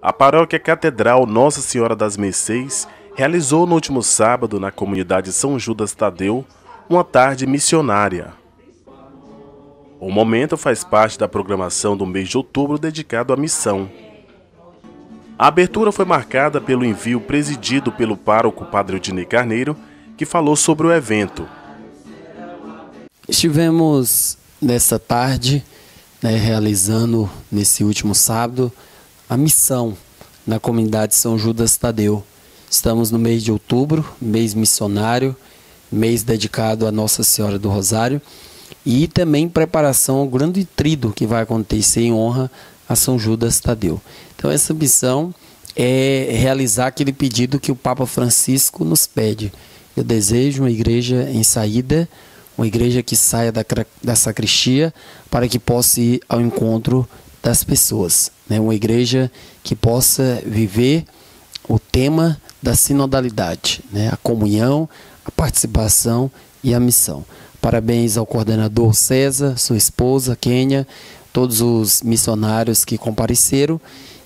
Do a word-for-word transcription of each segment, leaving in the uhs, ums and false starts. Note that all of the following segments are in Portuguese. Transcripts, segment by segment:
A paróquia Catedral Nossa Senhora das Mercês realizou no último sábado, na comunidade São Judas Tadeu, uma tarde missionária. O momento faz parte da programação do mês de outubro dedicado à missão. A abertura foi marcada pelo envio presidido pelo pároco Padre Odinei Carneiro, que falou sobre o evento. Estivemos nessa tarde, né, realizando nesse último sábado a missão na comunidade São Judas Tadeu. Estamos no mês de outubro, mês missionário, mês dedicado a Nossa Senhora do Rosário e também preparação ao grande tríduo que vai acontecer em honra a São Judas Tadeu. Então essa missão é realizar aquele pedido que o Papa Francisco nos pede. Eu desejo uma igreja em saída, uma igreja que saia da, da sacristia para que possa ir ao encontro das pessoas, né? Uma igreja que possa viver o tema da sinodalidade, né? A comunhão, a participação e a missão. Parabéns ao coordenador César, sua esposa Kênia, todos os missionários que compareceram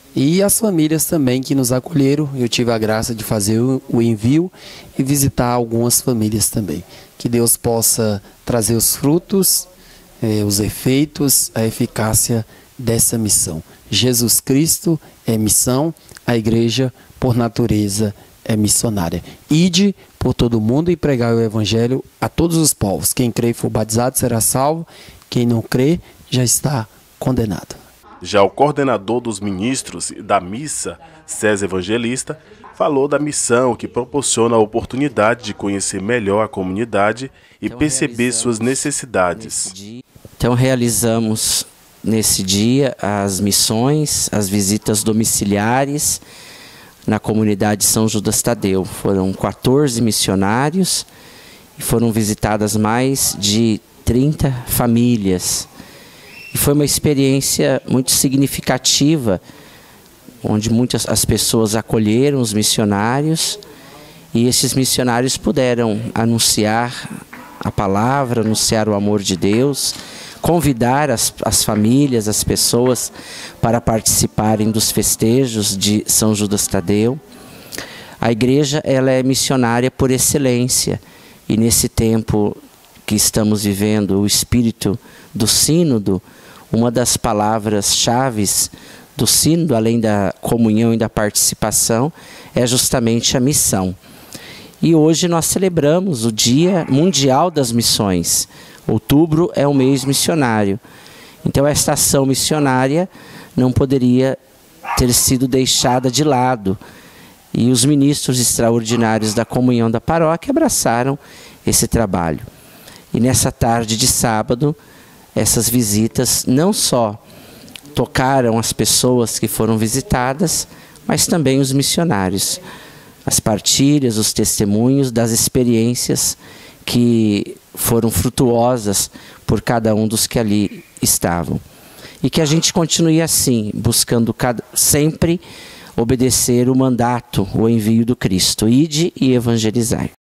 e as famílias também que nos acolheram. Eu tive a graça de fazer o envio e visitar algumas famílias também. Que Deus possa trazer os frutos, eh, os efeitos, a eficácia dessa missão. Jesus Cristo é missão, a igreja, por natureza, é missionária. Ide por todo mundo e pregai o evangelho a todos os povos. Quem crê e for batizado será salvo, quem não crê já está condenado. Já o coordenador dos ministros da missa, César Evangelista, falou da missão que proporciona a oportunidade de conhecer melhor a comunidade e então, perceber suas necessidades. Então realizamos nesse dia as missões, as visitas domiciliares na comunidade São Judas Tadeu. Foram quatorze missionários e foram visitadas mais de trinta famílias. E foi uma experiência muito significativa, onde muitas as pessoas acolheram os missionários e esses missionários puderam anunciar a palavra, anunciar o amor de Deus, convidar as, as famílias, as pessoas para participarem dos festejos de São Judas Tadeu. A igreja ela é missionária por excelência e nesse tempo que estamos vivendo, o espírito do sínodo, uma das palavras-chave do sínodo, além da comunhão e da participação, é justamente a missão. E hoje nós celebramos o Dia Mundial das Missões. Outubro é o mês missionário. Então esta ação missionária não poderia ter sido deixada de lado. E os ministros extraordinários da comunhão da paróquia abraçaram esse trabalho. E nessa tarde de sábado, essas visitas não só tocaram as pessoas que foram visitadas, mas também os missionários. As partilhas, os testemunhos das experiências que foram frutuosas por cada um dos que ali estavam. E que a gente continue assim, buscando cada, sempre obedecer o mandato, o envio do Cristo. Ide e evangelizai.